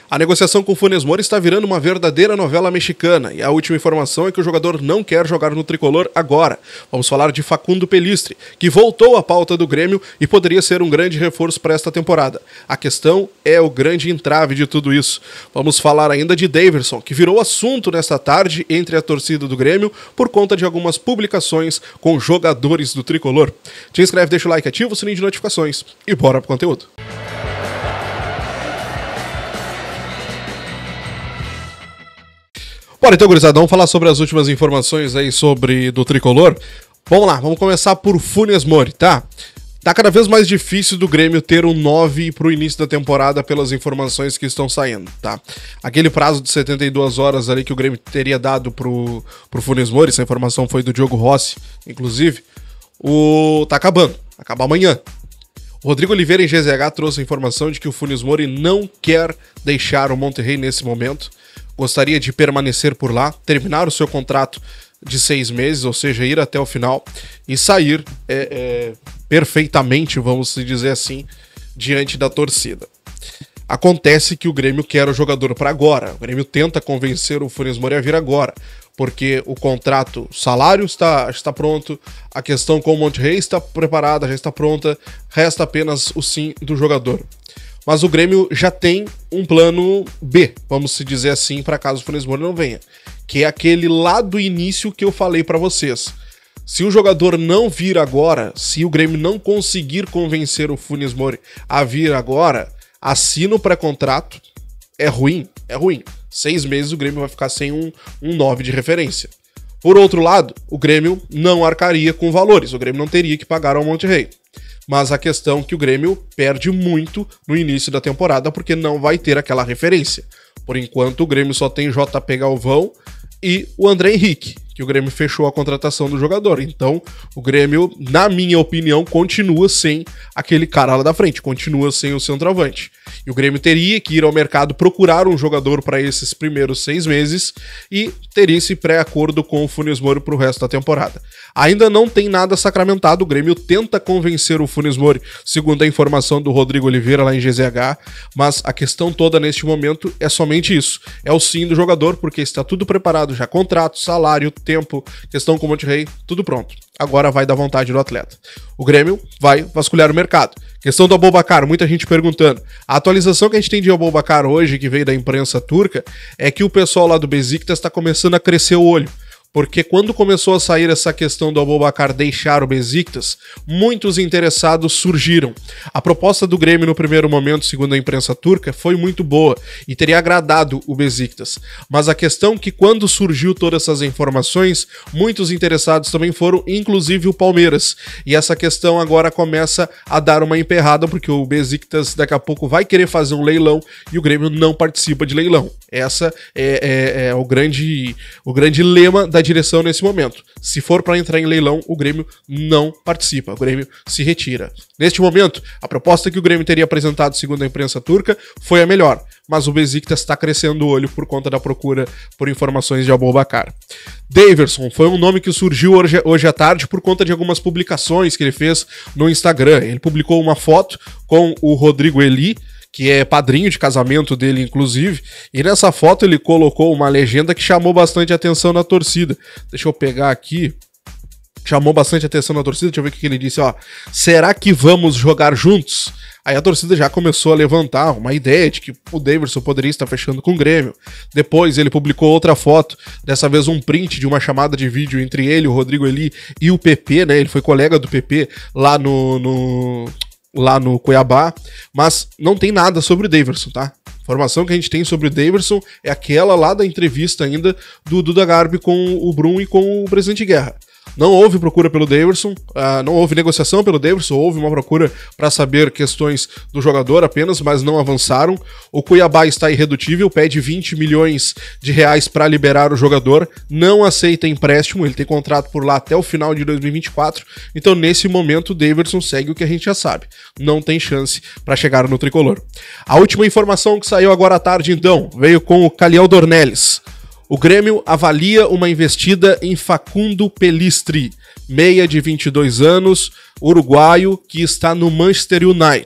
A negociação com o Funes Mori está virando uma verdadeira novela mexicana e a última informação é que o jogador não quer jogar no tricolor agora. Vamos falar de Facundo Pellistri, que voltou à pauta do Grêmio e poderia ser um grande reforço para esta temporada. A questão é o grande entrave de tudo isso. Vamos falar ainda de Daverson, que virou assunto nesta tarde entre a torcida do Grêmio por conta de algumas publicações com jogadores do tricolor. Te inscreve, deixa o like, ativa o sininho de notificações e bora pro conteúdo. Bora então, gurizada, vamos falar sobre as últimas informações aí do tricolor. Vamos lá, vamos começar por Funes Mori, tá? Tá cada vez mais difícil do Grêmio ter um 9 pro início da temporada pelas informações que estão saindo, tá? Aquele prazo de 72 horas ali que o Grêmio teria dado pro Funes Mori, essa informação foi do Diogo Rossi, inclusive, tá acabando, acaba amanhã. O Rodrigo Oliveira em GZH trouxe a informação de que o Funes Mori não quer deixar o Monterrey nesse momento, gostaria de permanecer por lá, terminar o seu contrato de 6 meses, ou seja, ir até o final e sair perfeitamente, vamos dizer assim, diante da torcida. Acontece que o Grêmio quer o jogador para agora, o Grêmio tenta convencer o Funes Mori a vir agora, porque o contrato, o salário está pronto, a questão com o Monterrey está preparada, já está pronta, resta apenas o sim do jogador. Mas o Grêmio já tem um plano B, vamos se dizer assim, para caso o Funes Mori não venha, que é aquele lá do início que eu falei para vocês. Se o jogador não vir agora, se o Grêmio não conseguir convencer o Funes Mori a vir agora, assina o pré-contrato, é ruim. 6 meses o Grêmio vai ficar sem um 9 de referência. Por outro lado, o Grêmio não arcaria com valores, o Grêmio não teria que pagar ao Monterrey. Mas a questão é que o Grêmio perde muito no início da temporada porque não vai ter aquela referência. Por enquanto, o Grêmio só tem JP Galvão e o André Henrique, que o Grêmio fechou a contratação do jogador. Então, o Grêmio, na minha opinião, continua sem aquele cara lá da frente, continua sem o centroavante. E o Grêmio teria que ir ao mercado procurar um jogador para esses primeiros 6 meses e teria esse pré-acordo com o Funes Mori para o resto da temporada. Ainda não tem nada sacramentado, o Grêmio tenta convencer o Funes Mori, segundo a informação do Rodrigo Oliveira lá em GZH, mas a questão toda neste momento é somente isso, é o sim do jogador, porque está tudo preparado já, contrato, salário, tempo, questão com o Monterrey, tudo pronto. Agora vai da vontade do atleta. O Grêmio vai vasculhar o mercado. Questão do Aboubakar, muita gente perguntando. A atualização que a gente tem de Aboubakar hoje, que veio da imprensa turca, é que o pessoal lá do Besiktas está começando a crescer o olho. Porque quando começou a sair essa questão do Aboubakar deixar o Besiktas, muitos interessados surgiram. A proposta do Grêmio no primeiro momento, segundo a imprensa turca, foi muito boa e teria agradado o Besiktas. Mas a questão é que quando surgiu todas essas informações, muitos interessados também foram, inclusive o Palmeiras. E essa questão agora começa a dar uma emperrada, porque o Besiktas daqui a pouco vai querer fazer um leilão e o Grêmio não participa de leilão. Essa é o grande lema da direção nesse momento. Se for para entrar em leilão, o Grêmio não participa, o Grêmio se retira. Neste momento, a proposta que o Grêmio teria apresentado, segundo a imprensa turca, foi a melhor, mas o Besiktas está crescendo o olho por conta da procura por informações de Aboubakar. Daverson foi um nome que surgiu hoje à tarde por conta de algumas publicações que ele fez no Instagram. Ele publicou uma foto com o Rodrigo Eli, que é padrinho de casamento dele, inclusive, e nessa foto ele colocou uma legenda que chamou bastante atenção na torcida. Deixa eu pegar aqui. Chamou bastante atenção na torcida, deixa eu ver o que ele disse, ó. Será que vamos jogar juntos? Aí a torcida já começou a levantar uma ideia de que o Daverson poderia estar fechando com o Grêmio. Depois ele publicou outra foto, dessa vez um print de uma chamada de vídeo entre ele, o Rodrigo Eli e o PP, né? Ele foi colega do PP lá no Cuiabá, mas não tem nada sobre o Daverson, tá? A informação que a gente tem sobre o Daverson é aquela lá da entrevista ainda do Duda Garbi com o Brum e com o presidente Guerra. Não houve procura pelo Daverson, não houve negociação pelo Daverson, houve uma procura para saber questões do jogador apenas, mas não avançaram. O Cuiabá está irredutível, pede 20 milhões de reais para liberar o jogador, não aceita empréstimo, ele tem contrato por lá até o final de 2024, então nesse momento o Daverson segue o que a gente já sabe, não tem chance para chegar no tricolor. A última informação que saiu agora à tarde então, veio com o Caliel Dornelles. O Grêmio avalia uma investida em Facundo Pellistri, meia de 22 anos, uruguaio, que está no Manchester United.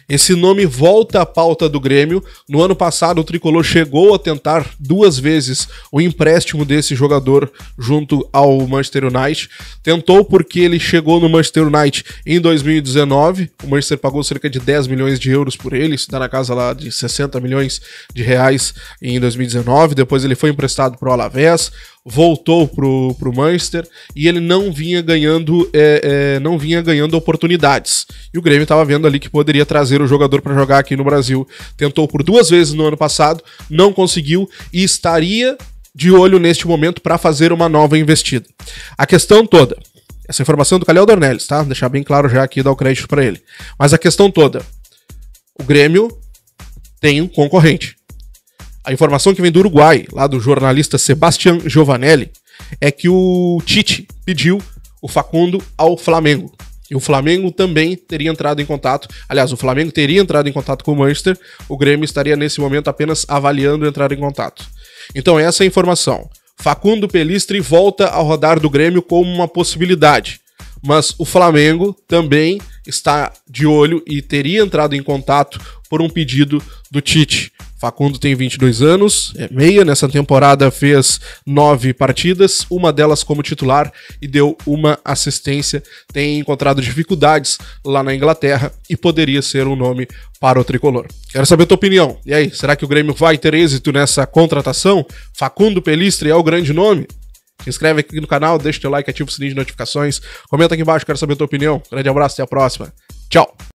Esse nome volta à pauta do Grêmio. No ano passado, o Tricolor chegou a tentar 2 vezes o empréstimo desse jogador junto ao Manchester United. Tentou porque ele chegou no Manchester United em 2019. O Manchester pagou cerca de 10 milhões de euros por ele, isso dá na casa lá de 60 milhões de reais em 2019. Depois ele foi emprestado para o Alavés, voltou pro Manchester e ele não vinha ganhando oportunidades. E o Grêmio estava vendo ali que poderia trazer o jogador para jogar aqui no Brasil. Tentou por 2 vezes no ano passado, não conseguiu e estaria de olho neste momento para fazer uma nova investida. A questão toda, essa informação do Calhau Dornelles, tá? Deixar bem claro já aqui, dar o crédito para ele. Mas a questão toda, o Grêmio tem um concorrente. A informação que vem do Uruguai, lá do jornalista Sebastián Giovanelli, é que o Tite pediu o Facundo ao Flamengo. E o Flamengo também teria entrado em contato. Aliás, o Flamengo teria entrado em contato com o Manchester. O Grêmio estaria nesse momento apenas avaliando entrar em contato. Então essa é a informação. Facundo Pellistri volta ao radar do Grêmio como uma possibilidade. Mas o Flamengo também está de olho e teria entrado em contato por um pedido do Tite. Facundo tem 22 anos, é meia, nessa temporada fez 9 partidas, uma delas como titular e deu uma assistência. Tem encontrado dificuldades lá na Inglaterra e poderia ser um nome para o Tricolor. Quero saber a tua opinião. E aí, será que o Grêmio vai ter êxito nessa contratação? Facundo Pellistri é o grande nome? Se inscreve aqui no canal, deixa o teu like, ativa o sininho de notificações, comenta aqui embaixo, quero saber a tua opinião. Grande abraço, até a próxima. Tchau!